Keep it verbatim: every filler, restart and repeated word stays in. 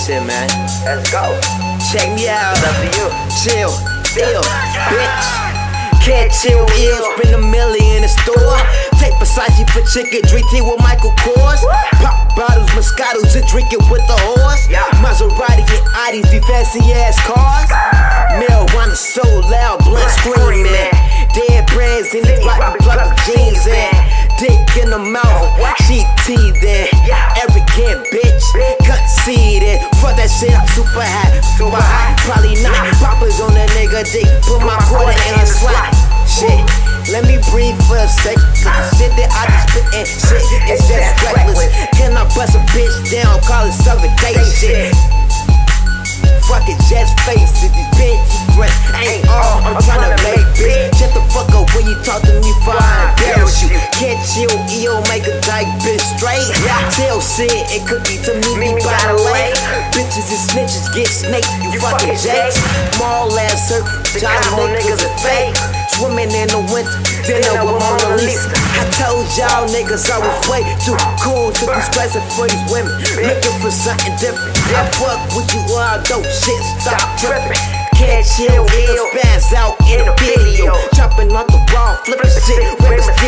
shit, man. Let's go. Check me out. It's up to you. Chill, feel, bitch. Can't chill, ill, spend a million in the store. Take Versace for chicken, drink tea with Michael Kors. Pop bottles, Moscatos, and drink it with the horse. Maserati and Audis, be fancy ass cars. Marijuana so loud, blunt screaming. Dead brands in the rotten plug of jeans in. Dick in the mouth, she teething. Arrogant bitch, conceited. Fuck that shit, I'm super high, super high. Probably not. Poppers on a nigga dick, put my quarter in her slot. Shit, let me breathe for a sec. Cause the shit that I just spit in, shit is just reckless. Can I bust a bitch down, call it suffocation? Fuck it, just face it, these bitches dress ain't all I'm tryna make, bitch. Shut the fuck up when you talk to me, for I embarrass you. Can't chill, E O make a dyke bitch straight. Tell Sid and Cookie to meet me by the lake. Bitches and snitches get snaked, you fucking jakes. Small ass circle, Johnny niggas are fake. Swimming in the winter, dinner with Mona Lisa. I told y'all niggas I was way too cool to be stressing for these women, looking for something different. I fuck with you or I don't, shit, stop tripping. Can't chill, ill, spaz out in a video. Chopping on the wall, flipping shit, ripping